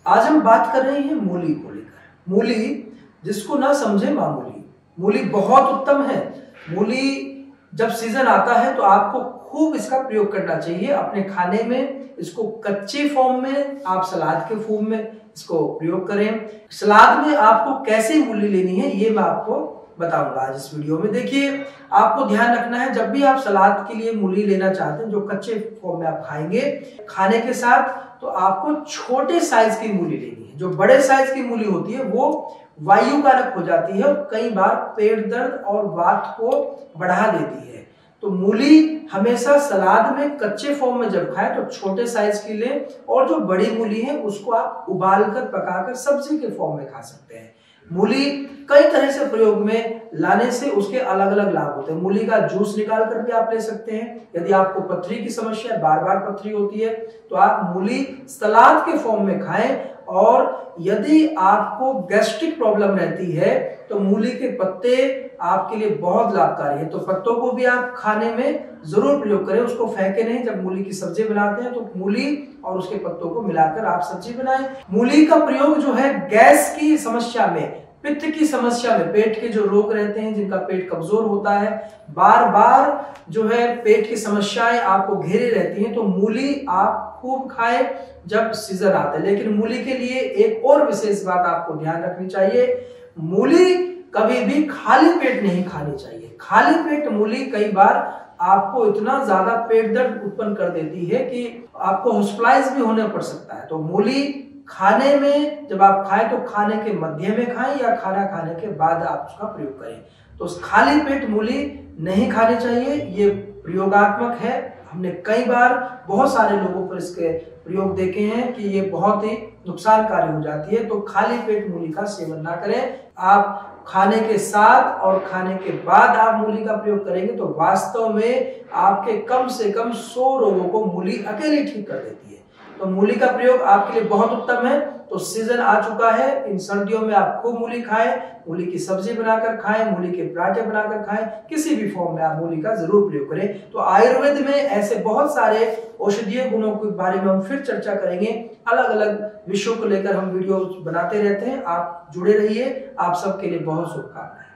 आज हम बात कर रहे हैं मूली को लेकर। मूली जिसको ना समझे मामूली, मूली बहुत उत्तम है। मूली जब सीजन आता है तो आपको खूब इसका प्रयोग करना चाहिए अपने खाने में। इसको कच्चे फॉर्म में, आप सलाद के फॉर्म में इसको प्रयोग करें। सलाद में आपको कैसे मूली लेनी है ये मैं आपको बताऊंगा आज इस वीडियो में। देखिए, आपको ध्यान रखना है जब भी आप सलाद के लिए मूली लेना चाहते हैं जो कच्चे फॉर्म में आप खाएंगे खाने के साथ, तो आपको छोटे साइज की मूली लेनी है। जो बड़े साइज की मूली होती है वो वायु कारक हो जाती है और कई बार पेट दर्द और वात को बढ़ा देती है। तो मूली हमेशा सलाद में कच्चे फॉर्म में जब खाएं तो छोटे साइज की लें, और जो बड़ी मूली है उसको आप उबालकर पकाकर सब्जी के फॉर्म में खा सकते हैं। मूली कई तरह से प्रयोग में लाने से उसके अलग अलग लाभ होते हैं। मूली का जूस निकाल कर भी आप ले सकते हैं। यदि आपको पथरी की समस्या, बार बार पथरी होती है, तो आप मूली सलाद के फॉर्म में खाएं। और यदि आपको गैस्ट्रिक प्रॉब्लम रहती है तो मूली के पत्ते आपके लिए बहुत लाभकारी है। तो पत्तों को भी आप खाने में जरूर प्रयोग करें, उसको फेंके नहीं। जब मूली की सब्जी बनाते हैं तो मूली और उसके पत्तों को मिलाकर आप सब्जी बनाएं। मूली का प्रयोग जो है गैस की समस्या में, पित्त की समस्या में, पेट के जो रोग रहते हैं, जिनका पेट कमजोर होता है, बार बार जो है पेट की समस्याएं आपको घेरे रहती हैं, तो मूली आप खूब खाएं जब सीजन आता है। लेकिन मूली के लिए एक और विशेष बात आपको ध्यान रखनी चाहिए, मूली कभी भी खाली पेट नहीं खानी चाहिए। खाली पेट मूली कई बार आपको इतना ज्यादा पेट दर्द उत्पन्न कर देती है कि आपको हॉस्पिटलाइज भी होने पड़ सकता है। तो मूली खाने में जब आप खाएं तो खाने के मध्य में खाएं या खाना खाने के बाद आप उसका प्रयोग करें। तो खाली पेट मूली नहीं खानी चाहिए। ये प्रयोगात्मक है, हमने कई बार बहुत सारे लोगों पर इसके प्रयोग देखे हैं कि ये बहुत ही नुकसानकारी हो जाती है। तो खाली पेट मूली का सेवन ना करें। आप खाने के साथ और खाने के बाद आप मूली का प्रयोग करेंगे तो वास्तव में आपके कम से कम 100 रोगों को मूली अकेली ठीक कर देती है। तो मूली का प्रयोग आपके लिए बहुत उत्तम है। तो सीजन आ चुका है, इन सर्दियों में आप खूब मूली खाएं, मूली की सब्जी बनाकर खाएं, मूली के पराठे बनाकर खाएं, किसी भी फॉर्म में आप मूली का जरूर प्रयोग करें। तो आयुर्वेद में ऐसे बहुत सारे औषधीय गुणों के बारे में हम फिर चर्चा करेंगे। अलग अलग विषयों को लेकर हम वीडियो बनाते रहते हैं। आप जुड़े रहिए। आप सबके लिए बहुत शुभकामनाएं।